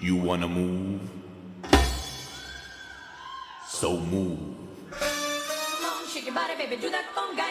You wanna move? So move. Come on, shake your body, baby, do that conga.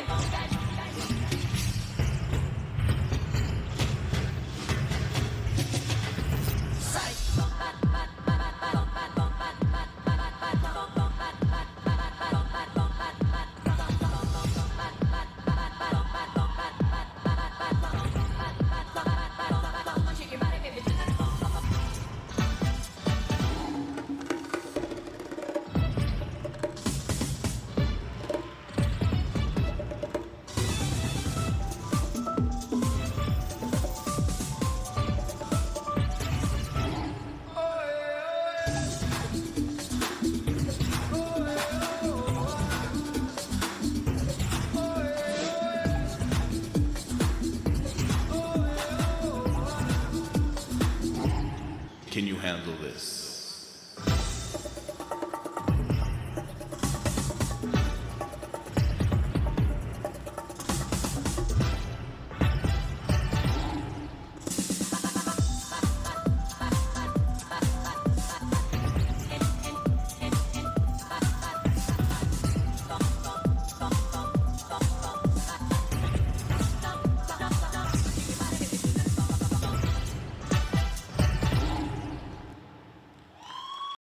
Can you handle this?